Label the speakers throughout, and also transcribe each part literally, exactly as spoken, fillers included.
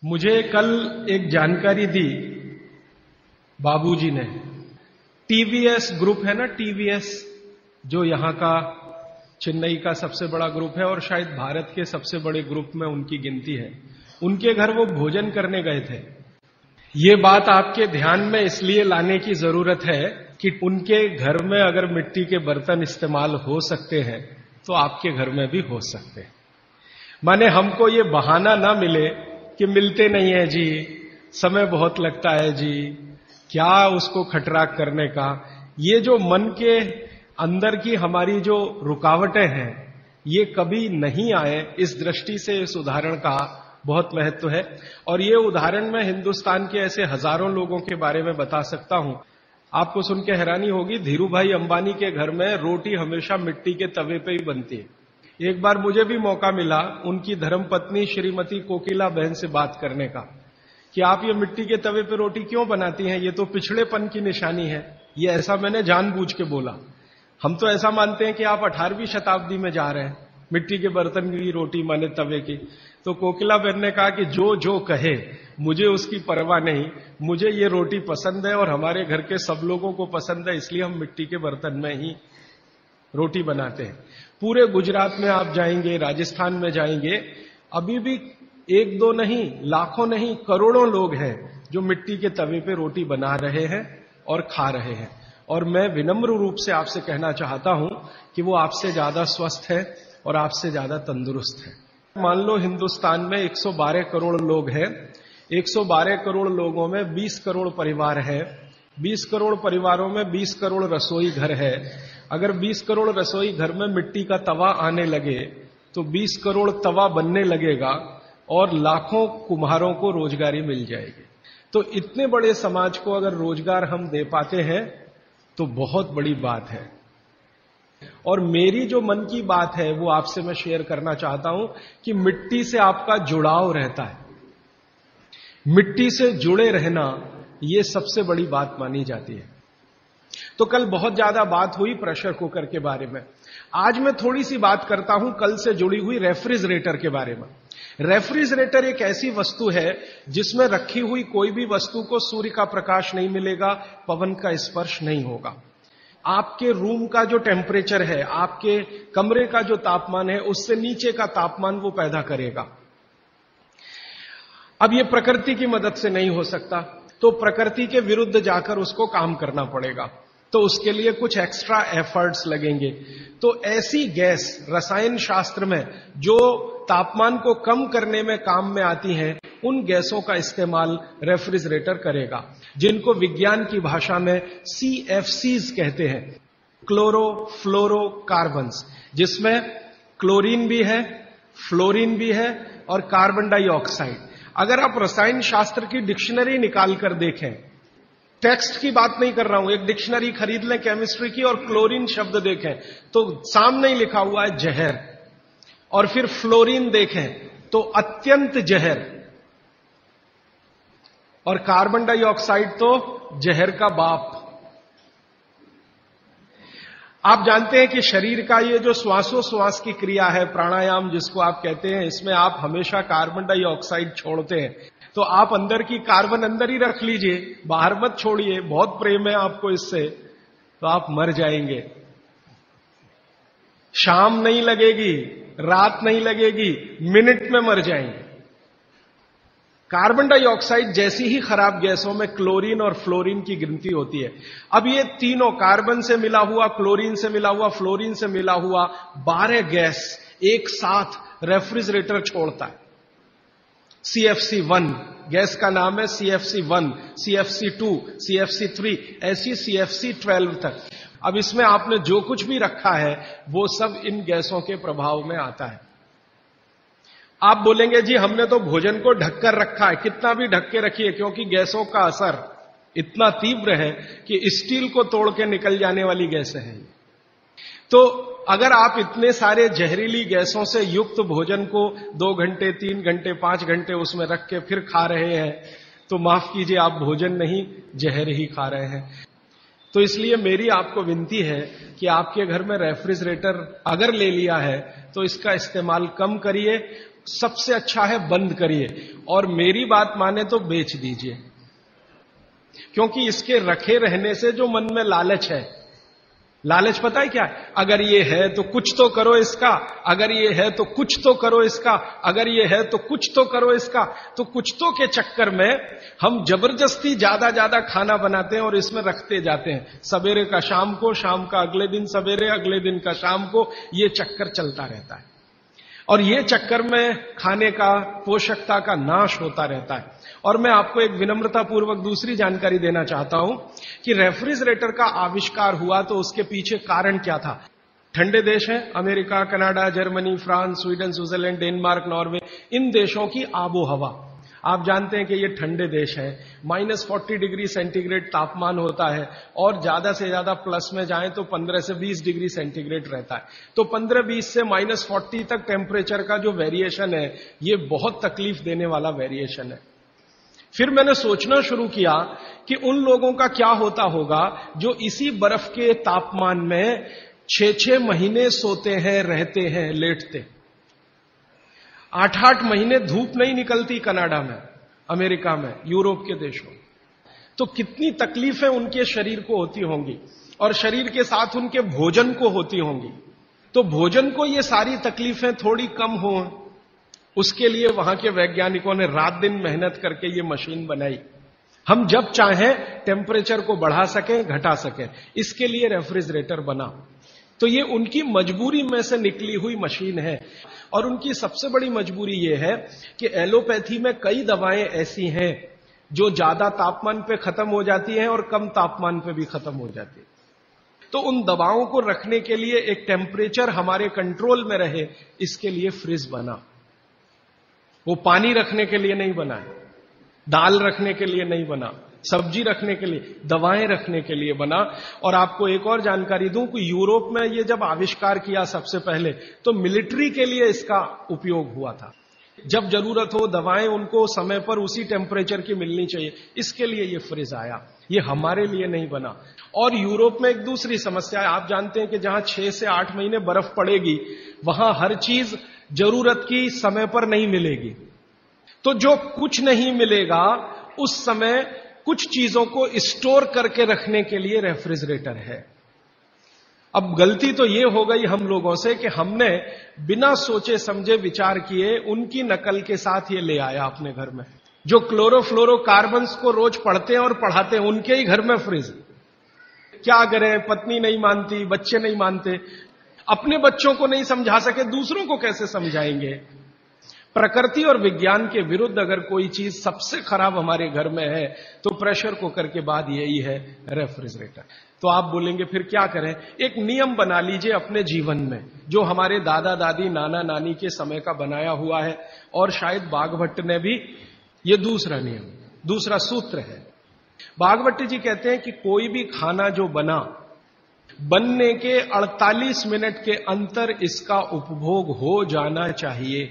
Speaker 1: मुझे कल एक जानकारी दी बाबूजी ने। टीवीएस ग्रुप है ना, टीवीएस जो यहां का चेन्नई का सबसे बड़ा ग्रुप है और शायद भारत के सबसे बड़े ग्रुप में उनकी गिनती है। उनके घर वो भोजन करने गए थे। ये बात आपके ध्यान में इसलिए लाने की जरूरत है कि उनके घर में अगर मिट्टी के बर्तन इस्तेमाल हो सकते हैं तो आपके घर में भी हो सकते हैं। माने हमको ये बहाना ना मिले कि मिलते नहीं है जी, समय बहुत लगता है जी, क्या उसको खटराक करने का। ये जो मन के अंदर की हमारी जो रुकावटें हैं ये कभी नहीं आए, इस दृष्टि से इस उदाहरण का बहुत महत्व है। और ये उदाहरण मैं हिंदुस्तान के ऐसे हजारों लोगों के बारे में बता सकता हूं। आपको सुन के हैरानी होगी, धीरू भाई अंबानी के घर में रोटी हमेशा मिट्टी के तवे पे ही बनती है। एक बार मुझे भी मौका मिला उनकी धर्मपत्नी श्रीमती कोकिला बहन से बात करने का कि आप ये मिट्टी के तवे पे रोटी क्यों बनाती हैं, ये तो पिछड़ेपन की निशानी है। ये ऐसा मैंने जानबूझ के बोला। हम तो ऐसा मानते हैं कि आप अठारहवीं शताब्दी में जा रहे हैं, मिट्टी के बर्तन की रोटी माने तवे की। तो कोकिला बहन ने कहा कि जो जो कहे मुझे उसकी परवाह नहीं, मुझे ये रोटी पसंद है और हमारे घर के सब लोगों को पसंद है, इसलिए हम मिट्टी के बर्तन में ही रोटी बनाते हैं। पूरे गुजरात में आप जाएंगे, राजस्थान में जाएंगे, अभी भी एक दो नहीं, लाखों नहीं, करोड़ों लोग हैं जो मिट्टी के तवे पे रोटी बना रहे हैं और खा रहे हैं। और मैं विनम्र रूप से आपसे कहना चाहता हूं कि वो आपसे ज्यादा स्वस्थ है और आपसे ज्यादा तंदुरुस्त है। मान लो हिंदुस्तान में एक सौ बारह करोड़ लोग हैं, एक सौ बारह करोड़ लोगों में बीस करोड़ परिवार है, बीस करोड़ परिवारों में बीस करोड़ रसोई घर है। अगर बीस करोड़ रसोई घर में मिट्टी का तवा आने लगे तो बीस करोड़ तवा बनने लगेगा और लाखों कुम्हारों को रोजगारी मिल जाएगी। तो इतने बड़े समाज को अगर रोजगार हम दे पाते हैं तो बहुत बड़ी बात है। और मेरी जो मन की बात है वो आपसे मैं शेयर करना चाहता हूं कि मिट्टी से आपका जुड़ाव रहता है। मिट्टी से जुड़े रहना ये सबसे बड़ी बात मानी जाती है। तो कल बहुत ज्यादा बात हुई प्रेशर कुकर के बारे में। आज मैं थोड़ी सी बात करता हूं कल से जुड़ी हुई रेफ्रिजरेटर के बारे में। रेफ्रिजरेटर एक ऐसी वस्तु है जिसमें रखी हुई कोई भी वस्तु को सूर्य का प्रकाश नहीं मिलेगा, पवन का स्पर्श नहीं होगा। आपके रूम का जो टेम्परेचर है, आपके कमरे का जो तापमान है, उससे नीचे का तापमान वो पैदा करेगा। अब ये प्रकृति की मदद से नहीं हो सकता, तो प्रकृति के विरुद्ध जाकर उसको काम करना पड़ेगा। तो उसके लिए कुछ एक्स्ट्रा एफर्ट्स लगेंगे। तो ऐसी गैस रसायन शास्त्र में जो तापमान को कम करने में काम में आती हैं, उन गैसों का इस्तेमाल रेफ्रिजरेटर करेगा, जिनको विज्ञान की भाषा में सी एफ सीज कहते हैं, क्लोरो फ्लोरो कार्बन्स, जिसमें क्लोरीन भी है, फ्लोरीन भी है और कार्बन डाइऑक्साइड। अगर आप रसायन शास्त्र की डिक्शनरी निकाल कर देखें, टेक्स्ट की बात नहीं कर रहा हूं, एक डिक्शनरी खरीद लें केमिस्ट्री की और क्लोरीन शब्द देखें तो सामने ही लिखा हुआ है जहर, और फिर फ्लोरीन देखें तो अत्यंत जहर, और कार्बन डाइऑक्साइड तो जहर का बाप। आप जानते हैं कि शरीर का ये जो श्वासोश्वास की क्रिया है, प्राणायाम जिसको आप कहते हैं, इसमें आप हमेशा कार्बन डाइऑक्साइड छोड़ते हैं। तो आप अंदर की कार्बन अंदर ही रख लीजिए, बाहर मत छोड़िए। बहुत प्रेम है आपको इससे, तो आप मर जाएंगे। शाम नहीं लगेगी, रात नहीं लगेगी, मिनट में मर जाएंगे। कार्बन डाइऑक्साइड जैसी ही खराब गैसों में क्लोरीन और फ्लोरीन की गिनती होती है। अब ये तीनों, कार्बन से मिला हुआ, क्लोरीन से मिला हुआ, फ्लोरीन से मिला हुआ, बारह गैस एक साथ रेफ्रिजरेटर छोड़ता है। C F C one gas का नाम है, C F C one, C F C two, C F C three, ऐसी सी एफ सी ट्वेल्व तक। अब इसमें आपने जो कुछ भी रखा है वो सब इन गैसों के प्रभाव में आता है। आप बोलेंगे जी हमने तो भोजन को ढककर रखा है। कितना भी ढक के रखिए, क्योंकि गैसों का असर इतना तीव्र है कि स्टील को तोड़ के निकल जाने वाली गैसें हैं। तो अगर आप इतने सारे जहरीली गैसों से युक्त भोजन को दो घंटे, तीन घंटे, पांच घंटे उसमें रख के फिर खा रहे हैं, तो माफ कीजिए, आप भोजन नहीं जहर ही खा रहे हैं। तो इसलिए मेरी आपको विनती है कि आपके घर में रेफ्रिजरेटर अगर ले लिया है तो इसका इस्तेमाल कम करिए। सबसे अच्छा है बंद करिए, और मेरी बात माने तो बेच दीजिए, क्योंकि इसके रखे रहने से जो मन में लालच है, लालच पता है क्या है? अगर ये है तो कुछ तो करो इसका, अगर ये है तो कुछ तो करो इसका, अगर ये है तो कुछ तो करो इसका। तो कुछ तो के चक्कर में हम जबरदस्ती ज्यादा ज्यादा खाना बनाते हैं और इसमें रखते जाते हैं, सवेरे का शाम को, शाम का अगले दिन सवेरे, अगले दिन का शाम को, ये चक्कर चलता रहता है। और ये चक्कर में खाने का, पोषकता का नाश होता रहता है। और मैं आपको एक विनम्रता पूर्वक दूसरी जानकारी देना चाहता हूं कि रेफ्रिजरेटर का आविष्कार हुआ तो उसके पीछे कारण क्या था। ठंडे देश हैं, America, Canada, Germany, France, Sweden, Switzerland, Denmark, Norway, इन देशों की आबो हवा, आप जानते हैं कि ये ठंडे देश है, माइनस फोर्टी डिग्री सेंटीग्रेड तापमान होता है, और ज्यादा से ज्यादा प्लस में जाएं तो पंद्रह से बीस डिग्री सेंटीग्रेड रहता है। तो पंद्रह बीस से माइनस फोर्टी तक टेम्परेचर का जो वेरिएशन है, ये बहुत तकलीफ देने वाला वेरिएशन है। फिर मैंने सोचना शुरू किया कि उन लोगों का क्या होता होगा जो इसी बर्फ के तापमान में छह छह महीने सोते हैं, रहते हैं, लेटते। आठ आठ महीने धूप नहीं निकलती कनाडा में, अमेरिका में, यूरोप के देशों। तो कितनी तकलीफें उनके शरीर को होती होंगी, और शरीर के साथ उनके भोजन को होती होंगी। तो भोजन को ये सारी तकलीफें थोड़ी कम हो, उसके लिए वहां के वैज्ञानिकों ने रात दिन मेहनत करके ये मशीन बनाई। हम जब चाहें टेम्परेचर को बढ़ा सकें, घटा सकें, इसके लिए रेफ्रिजरेटर बना। तो ये उनकी मजबूरी में से निकली हुई मशीन है। और उनकी सबसे बड़ी मजबूरी ये है कि एलोपैथी में कई दवाएं ऐसी हैं जो ज्यादा तापमान पे खत्म हो जाती हैं और कम तापमान पे भी खत्म हो जाती है। तो उन दवाओं को रखने के लिए एक टेम्परेचर हमारे कंट्रोल में रहे, इसके लिए फ्रिज बना। वो पानी रखने के लिए नहीं बना है, दाल रखने के लिए नहीं बना, सब्जी रखने के लिए, दवाएं रखने के लिए बना। और आपको एक और जानकारी दूं कि यूरोप में ये जब आविष्कार किया सबसे पहले, तो मिलिट्री के लिए इसका उपयोग हुआ था। जब जरूरत हो दवाएं उनको समय पर उसी टेम्परेचर की मिलनी चाहिए, इसके लिए ये फ्रिज आया, ये हमारे लिए नहीं बना। और यूरोप में एक दूसरी समस्या है, आप जानते हैं कि जहां छह से आठ महीने बर्फ पड़ेगी, वहां हर चीज जरूरत की समय पर नहीं मिलेगी। तो जो कुछ नहीं मिलेगा, उस समय कुछ चीजों को स्टोर करके रखने के लिए रेफ्रिजरेटर है। अब गलती तो ये हो गई हम लोगों से कि हमने बिना सोचे समझे विचार किए उनकी नकल के साथ ये ले आया अपने घर में। जो क्लोरोफ्लोरोकार्बन्स को रोज पढ़ते हैं और पढ़ाते हैं, उनके ही घर में फ्रिज। क्या करें, पत्नी नहीं मानती, बच्चे नहीं मानते, अपने बच्चों को नहीं समझा सके, दूसरों को कैसे समझाएंगे। प्रकृति और विज्ञान के विरुद्ध अगर कोई चीज सबसे खराब हमारे घर में है तो प्रेशर कुकर के बाद यही है, रेफ्रिजरेटर। तो आप बोलेंगे फिर क्या करें? एक नियम बना लीजिए अपने जीवन में, जो हमारे दादा दादी, नाना नानी के समय का बनाया हुआ है, और शायद बाघभट्ट ने भी, ये दूसरा नियम, दूसरा सूत्र है। बाघभट्ट जी कहते हैं कि कोई भी खाना जो बना, बनने के अड़तालीस मिनट के अंतर इसका उपभोग हो जाना चाहिए।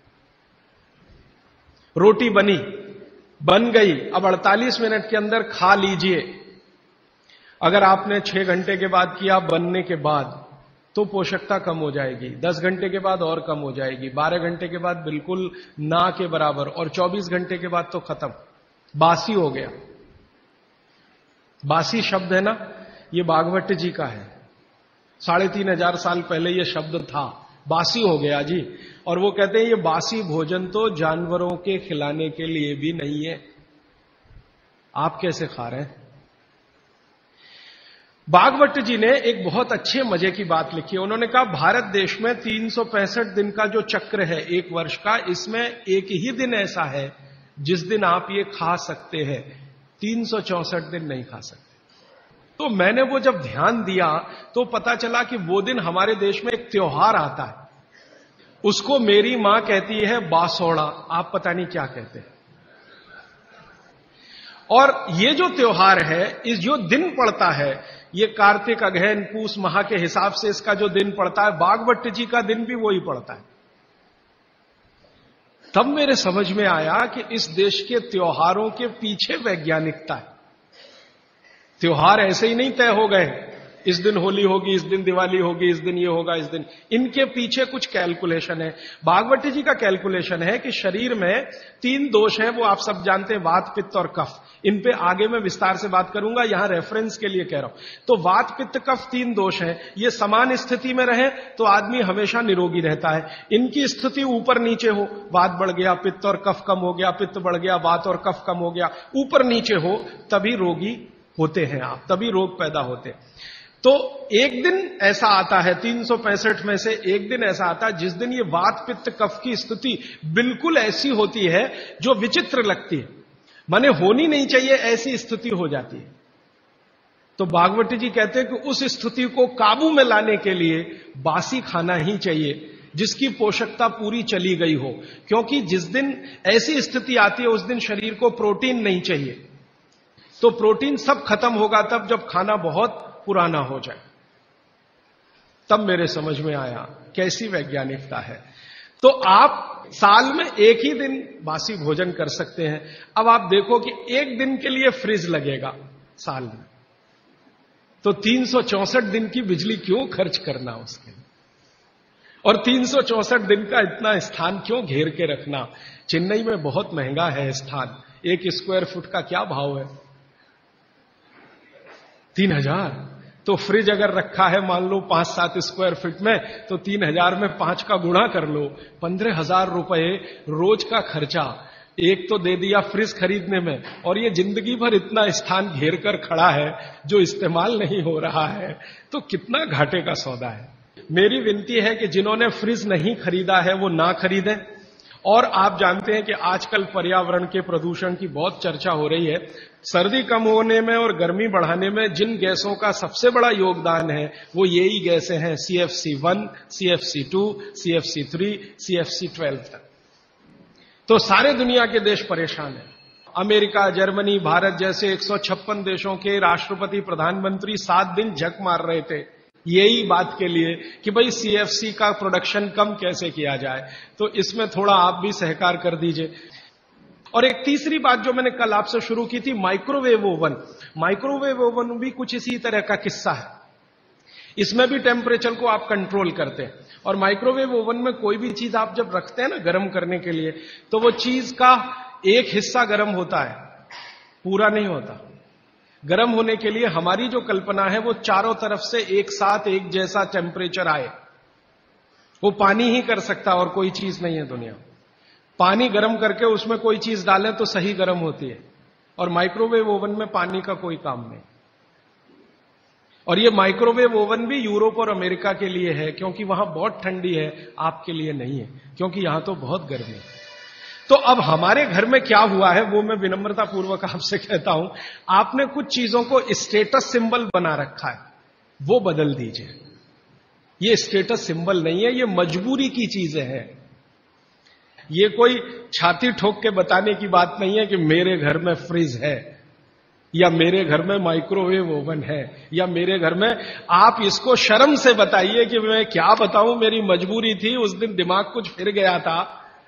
Speaker 1: रोटी बनी, बन गई, अब अड़तालीस मिनट के अंदर खा लीजिए। अगर आपने छह घंटे के बाद किया बनने के बाद, तो पोषकता कम हो जाएगी, दस घंटे के बाद और कम हो जाएगी, बारह घंटे के बाद बिल्कुल ना के बराबर, और चौबीस घंटे के बाद तो खत्म, बासी हो गया। बासी शब्द है ना, ये बाघभट्ट जी का है। साढ़े तीन हजार साल पहले ये शब्द था, बासी हो गया जी। और वो कहते हैं ये बासी भोजन तो जानवरों के खिलाने के लिए भी नहीं है, आप कैसे खा रहे हैं? बाघभट्ट जी ने एक बहुत अच्छे मजे की बात लिखी है। उन्होंने कहा भारत देश में तीन सौ पैंसठ दिन का जो चक्र है एक वर्ष का, इसमें एक ही दिन ऐसा है जिस दिन आप ये खा सकते हैं, तीन सौ चौसठ दिन नहीं खा सकते। तो मैंने वो जब ध्यान दिया तो पता चला कि वो दिन हमारे देश में एक त्योहार आता है, उसको मेरी मां कहती है बासोड़ा, आप पता नहीं क्या कहते हैं। और ये जो त्योहार है, इस जो दिन पड़ता है, ये कार्तिक, अगहन, पूस माह के हिसाब से इसका जो दिन पड़ता है, बाघभट्ट जी का दिन भी वही पड़ता है। तब मेरे समझ में आया कि इस देश के त्योहारों के पीछे वैज्ञानिकता है। त्योहार ऐसे ही नहीं तय हो गए इस दिन होली होगी, इस दिन दिवाली होगी, इस दिन ये होगा, इस दिन, इनके पीछे कुछ कैलकुलेशन है। भागवती जी का कैलकुलेशन है कि शरीर में तीन दोष हैं, वो आप सब जानते हैं, वात, पित्त और कफ। इन पे आगे मैं विस्तार से बात करूंगा, यहां रेफरेंस के लिए कह रहा हूं। तो वात, पित्त, कफ तीन दोष हैं, ये समान स्थिति में रहे तो आदमी हमेशा निरोगी रहता है। इनकी स्थिति ऊपर नीचे हो, वात बढ़ गया, पित्त और कफ कम हो गया, पित्त बढ़ गया, वात और कफ कम हो गया, ऊपर नीचे हो, तभी रोगी होते हैं आप, तभी रोग पैदा होते हैं। तो एक दिन ऐसा आता है, तीन सौ पैंसठ में से एक दिन ऐसा आता है जिस दिन ये वात, पित्त, कफ की स्थिति बिल्कुल ऐसी होती है जो विचित्र लगती है, माने होनी नहीं चाहिए ऐसी स्थिति हो जाती है। तो भागवती जी कहते हैं कि उस स्थिति को काबू में लाने के लिए बासी खाना ही चाहिए, जिसकी पोषकता पूरी चली गई हो, क्योंकि जिस दिन ऐसी स्थिति आती है उस दिन शरीर को प्रोटीन नहीं चाहिए। तो प्रोटीन सब खत्म होगा तब जब खाना बहुत पुराना हो जाए। तब मेरे समझ में आया कैसी वैज्ञानिकता है। तो आप साल में एक ही दिन बासी भोजन कर सकते हैं। अब आप देखो कि एक दिन के लिए फ्रिज लगेगा साल में, तो तीन सौ चौसठ दिन की बिजली क्यों खर्च करना उसके लिए, और तीन सौ चौसठ दिन का इतना स्थान क्यों घेर के रखना। चेन्नई में बहुत महंगा है स्थान, एक स्क्वायर फुट का क्या भाव है, तीन हजार। तो फ्रिज अगर रखा है मान लो पांच सात स्क्वायर फीट में, तो तीन हजार में पांच का गुणा कर लो, पंद्रह हजार रुपए रोज का खर्चा एक तो दे दिया फ्रिज खरीदने में, और ये जिंदगी भर इतना स्थान घेर कर खड़ा है जो इस्तेमाल नहीं हो रहा है, तो कितना घाटे का सौदा है। मेरी विनती है कि जिन्होंने फ्रिज नहीं खरीदा है वो ना खरीदें। और आप जानते हैं कि आजकल पर्यावरण के प्रदूषण की बहुत चर्चा हो रही है। सर्दी कम होने में और गर्मी बढ़ाने में जिन गैसों का सबसे बड़ा योगदान है वो यही गैसें हैं, C F C one, C F C two, C F C three, C F C twelve तक। तो सारे दुनिया के देश परेशान हैं। अमेरिका, जर्मनी, भारत जैसे एक सौ छप्पन देशों के राष्ट्रपति, प्रधानमंत्री सात दिन झक मार रहे थे यही बात के लिए कि भाई सी एफ सी का प्रोडक्शन कम कैसे किया जाए। तो इसमें थोड़ा आप भी सहकार कर दीजिए। और एक तीसरी बात जो मैंने कल आपसे शुरू की थी, माइक्रोवेव ओवन। माइक्रोवेव ओवन भी कुछ इसी तरह का किस्सा है। इसमें भी टेम्परेचर को आप कंट्रोल करते हैं, और माइक्रोवेव ओवन में कोई भी चीज आप जब रखते हैं ना गर्म करने के लिए, तो वो चीज का एक हिस्सा गर्म होता है, पूरा नहीं होता। गर्म होने के लिए हमारी जो कल्पना है वो चारों तरफ से एक साथ एक जैसा टेम्परेचर आए, वो पानी ही कर सकता और कोई चीज नहीं है दुनिया। पानी गर्म करके उसमें कोई चीज डालें तो सही गर्म होती है, और माइक्रोवेव ओवन में पानी का कोई काम नहीं। और ये माइक्रोवेव ओवन भी यूरोप और अमेरिका के लिए है, क्योंकि वहां बहुत ठंडी है, आपके लिए नहीं है, क्योंकि यहां तो बहुत गर्मी है। तो अब हमारे घर में क्या हुआ है वो मैं विनम्रता पूर्वक आपसे कहता हूं, आपने कुछ चीजों को स्टेटस सिंबल बना रखा है, वो बदल दीजिए। ये स्टेटस सिंबल नहीं है, ये मजबूरी की चीजें हैं। ये कोई छाती ठोक के बताने की बात नहीं है कि मेरे घर में फ्रिज है, या मेरे घर में माइक्रोवेव ओवन है, या मेरे घर में, आप इसको शर्म से बताइए कि मैं क्या बताऊं, मेरी मजबूरी थी, उस दिन दिमाग कुछ फिर गया था,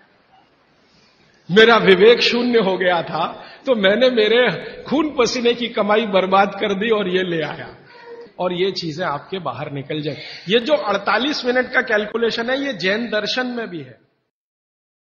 Speaker 1: मेरा विवेक शून्य हो गया था, तो मैंने मेरे खून पसीने की कमाई बर्बाद कर दी और ये ले आया। और ये चीजें आपके बाहर निकल जाए। ये जो अड़तालीस मिनट का कैलकुलेशन है ये जैन दर्शन में भी है।